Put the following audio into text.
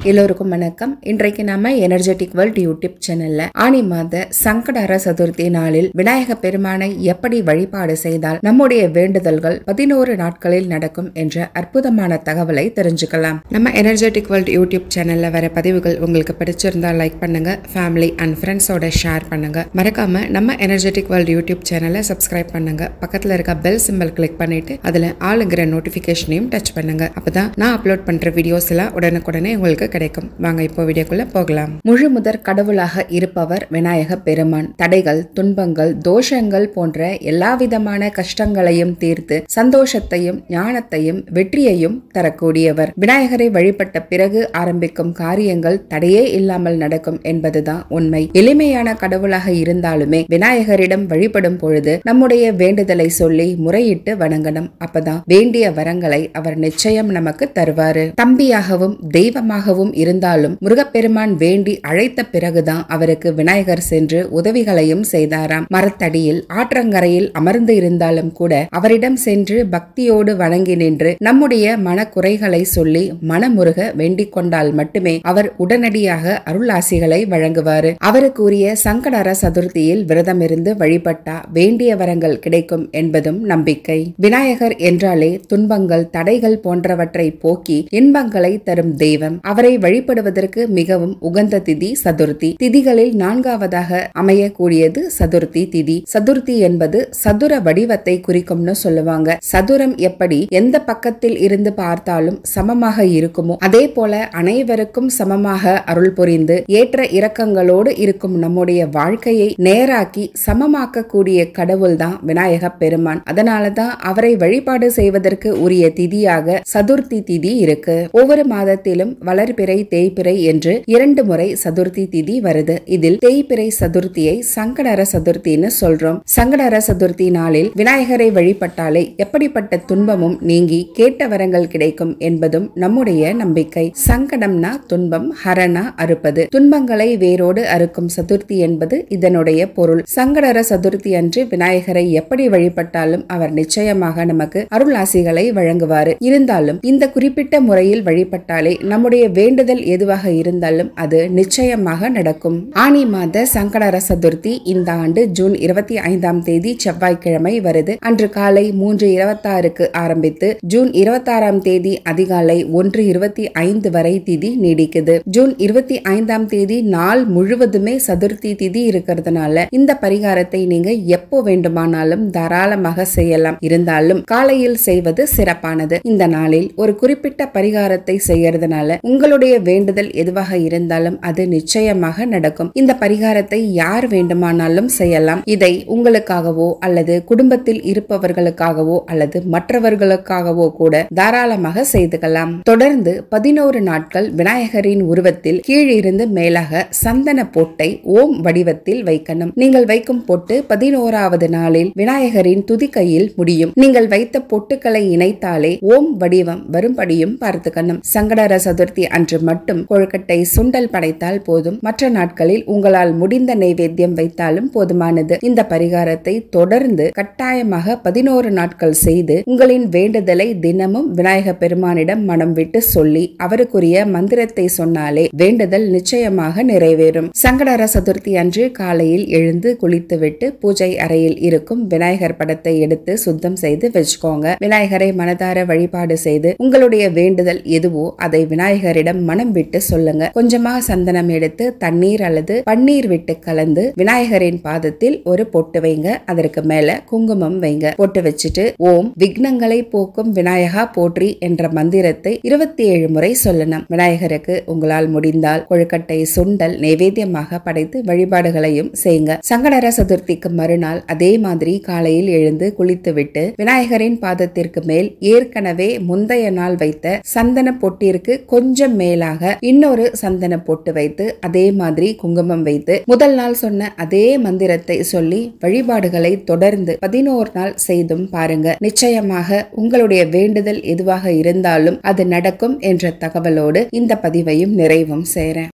எல்லோருக்கும் வணக்கம். இன்றைக்கு நாம எனர்ஜெட்டிக் வேர்ல்ட் யூடியூப் சேனல்ல ஆனி மாத சங்கடஹர சதுர்த்தி நாளில் விநாயக பெருமானை எப்படி வழிபாடு செய்தால் நம்முடைய வேண்டுதல்கள் 11 நாட்களில் நடக்கும் என்ற அற்புதமான தகவலை தெரிஞ்சுக்கலாம். நம்ம எனர்ஜெட்டிக் வேர்ல்ட் யூடியூப் சேனல்ல வர பதிவுகள் உங்களுக்கு பிடிச்சிருந்தா லைக் பண்ணுங்க, ஃபேமிலி அண்ட் ஃப்ரெண்ட்ஸோட ஷேர் பண்ணுங்க. மறக்காம நம்ம எனர்ஜெட்டிக் வேர்ல்ட் யூடியூப் சேனலை சப்ஸ்கிரைப் பண்ணுங்க. பக்கத்துல இருக்க பெல் சிம்பல் கிளிக் பண்ணிட்டு அதுல ஆளுங்கிற நோட்டிபிகேஷனையும் டச் பண்ணுங்க. அப்பதான் நான் அப்லோட் பண்ற வீடியோஸ் எல்லாம் உடனுக்குடனே உங்களுக்கு கிடைக்கும். வாங்க இப்போ வீடியோக்குள்ள போகலாம். முழு முதற் கடவுளாக இருப்பவர் விநாயக பெருமான். தடைகள், துன்பங்கள், தோஷங்கள் போன்ற எல்லா விதமான கஷ்டங்களையும் தீர்த்து சந்தோஷத்தையும் ஞானத்தையும் வெற்றியையும் தரக்கூடியவர். விநாயகரை வழிபட்ட பிறகு ஆரம்பிக்கும் காரியங்கள் தடையே இல்லாமல் நடக்கும் என்பதுதான் உண்மை. எளிமையான கடவுளாக இருந்தாலுமே விநாயகரிடம் வழிபடும் பொழுது நம்முடைய வேண்டுதலை சொல்லி முறையிட்டு வணங்கணும். அப்பதான் வேண்டிய வரங்களை அவர் நிச்சயம் நமக்கு தருவாரு. தம்பியாகவும் தெய்வமாகவும் இருந்தாலும் முருகப்பெருமான் வேண்டி அழைத்த பிறகுதான் அவருக்கு விநாயகர் சென்று உதவிகளையும் செய்தாராம். மரத்தடியில் ஆற்றங்கரையில் அமர்ந்து இருந்தாலும் கூட அவரிடம் சென்று பக்தியோடு வணங்கி நின்று நம்முடைய மனக்குறைகளை சொல்லி மனமுருக வேண்டிக் கொண்டால் மட்டுமே அவர் உடனடியாக அருளாசிகளை வழங்குவாரு. அவருக்குரிய சங்கடஹர சதுர்த்தியில் விரதம் இருந்து வழிபட்டா வேண்டிய வரங்கள் கிடைக்கும் என்பதும் நம்பிக்கை. விநாயகர் என்றாலே துன்பங்கள், தடைகள் போன்றவற்றை போக்கி இன்பங்களை தரும் தெய்வம். அவரை வழிபடுவதற்கு மிகவும் உகந்த திதி சதுர்த்தி. திதிகளில் 4வதாக அமையக்கூடியது சதுர்த்தி திதி. சதுர்த்தி என்பது சதுர வடிவத்தை குறிக்கும்னு சொல்லுவாங்க. சதுரம் எப்படி எந்த பக்கத்தில் இருந்து பார்த்தாலும் சமமாக இருக்குமோ அதே போல அனைவருக்கும் சமமாக அருள் புரிந்து ஏற்ற இரக்கங்களோடு இருக்கும் நம்முடைய வாழ்க்கையை நேராக்கி சமமாக்கக்கூடிய கடவுள் தான் விநாயக பெருமான். அதனாலதான் அவரை வழிபாடு செய்வதற்கு உரிய திதியாக சதுர்த்தி திதி இருக்கு. ஒவ்வொரு மாதத்திலும் வளர்பிறை, தேய்பிறை என்று 2 முறை சதுர்த்தி திதி வருது. இதில் தேய்பிறை சதுர்த்தியை சங்கடஹர சதுர்த்தின்னு சொல்றோம். சங்கடஹர சதுர்த்தி நாளில் விநாயகரை வழிபட்டாலே எப்படிப்பட்ட துன்பமும் நீங்கி கேட்ட வரங்கள் கிடைக்கும் என்பதும் நம்முடைய நம்பிக்கை. சங்கடம்னா துன்பம், ஹரனா அறுப்பது. துன்பங்களை வேரோடு அறுக்கும் சதுர்த்தி என்பது இதனுடைய பொருள். சங்கடஹர சதுர்த்தி அன்று விநாயகரை எப்படி வழிபட்டாலும் அவர் நிச்சயமாக நமக்கு அருளாசிகளை வழங்குவாரு. இருந்தாலும் இந்த குறிப்பிட்ட முறையில் வழிபட்டாலே நம்முடைய வேண்டுதல் எதுவாக இருந்தாலும் அது நிச்சயமாக நடக்கும். ஆனி மாத சங்கடஹர சதுர்த்தி இந்த ஆண்டு ஜூன் 25ஆம் தேதி செவ்வாய்க்கிழமை வருது. அன்று காலை 3:26க்கு ஆரம்பித்து ஜூன் 26ஆம் தேதி அதிகாலை 1:25 வரை திதி நீடிக்குது. ஜூன் 25ஆம் தேதி நாள் முழுவதுமே சதுர்த்தி திதி இருக்கிறதுனால இந்த பரிகாரத்தை நீங்க எப்போ வேண்டுமானாலும் தாராளமாக செய்யலாம். இருந்தாலும் காலையில் செய்வது சிறப்பானது. இந்த நாளில் ஒரு குறிப்பிட்ட பரிகாரத்தை செய்யறதுனால உங்களுடைய வேண்டுதல் எதுவாக இருந்தாலும் அது நிச்சயமாக நடக்கும். இந்த பரிகாரத்தை யார் வேண்டுமானாலும் செய்யலாம். இதை உங்களுக்காகவோ அல்லது குடும்பத்தில் இருப்பவர்களுக்காகவோ அல்லது மற்றவர்களுக்காகவோ கூட தாராளமாக செய்துக்கலாம். தொடர்ந்து 11 நாட்கள் விநாயகரின் உருவத்தில் கீழிருந்து மேலாக சந்தன பொட்டை ஓம் வடிவத்தில் வைக்கணும். நீங்கள் வைக்கும் பொட்டு 11வது நாளில் விநாயகரின் துதிக்கையில் முடியும். நீங்கள் வைத்த பொட்டுக்களை இணைத்தாலே ஓம் வடிவம் வரும்படியும் பார்த்துக்கணும். சங்கடஹர சதுர்த்தி அன்று மட்டும் கொழுக்கட்டை, சுண்டல் படைத்தால் போதும். மற்ற நாட்களில் உங்களால் முடிந்த நைவேத்தியம் வைத்தாலும் போதுமானது. இந்த பரிகாரத்தை தொடர்ந்து கட்டாயமாக 11 நாட்கள் செய்து உங்களின் வேண்டுதலை தினமும் விநாயக பெருமானிடம் மனம் விட்டு சொல்லி அவருக்குரிய மந்திரத்தை சொன்னாலே வேண்டுதல் நிச்சயமாக நிறைவேறும். சங்கடஹர சதுர்த்தி அன்று காலையில் எழுந்து குளித்துவிட்டு பூஜை அறையில் இருக்கும் விநாயகர் படத்தை எடுத்து சுத்தம் செய்து வச்சுக்கோங்க. விநாயகரை மனதார வழிபாடு செய்து உங்களுடைய வேண்டுதல் எதுவோ அதை விநாயகரிடம் மனம் விட்டு சொல்லுங்க. கொஞ்சமா சந்தனம் எடுத்து தண்ணீர் அல்லது பன்னீர் விட்டு கலந்து விநாயகரின் பாதத்தில் ஒரு பொட்டு வைங்க. அதற்கு மேல குங்குமம் வைங்க. பொட்டு வச்சுட்டு ஓம் விக்னங்களை போக்கும் விநாயகா போற்றி என்ற மந்திரத்தை 27 முறை சொல்லணும். விநாயகருக்கு உங்களால் முடிந்தால் கொழுக்கட்டை, சுண்டல் நைவேத்தியமாக படைத்து வழிபாடுகளையும் செய்யுங்க. சங்கடஹர சதுர்த்திக்கு மறுநாள் அதே மாதிரி காலையில் எழுந்து குளித்துவிட்டு விநாயகரின் பாதத்திற்கு மேல் ஏற்கனவே முந்தைய நாள் வைத்த சந்தன பொட்டிற்கு கொஞ்சம் மேலாக இன்னொரு சந்தன பொட்டு வைத்து அதே மாதிரி குங்குமம் வைத்து முதல் நாள் சொன்ன அதே மந்திரத்தை சொல்லி வழிபாடுகளை தொடர்ந்து 11 நாள் செய்தும் பாருங்க. நிச்சயமாக உங்களுடைய வேண்டுதல் எதுவாக இருந்தாலும் அது நடக்கும் என்ற தகவலோடு இந்த பதிவையும் நிறைவும் செய்றேன்.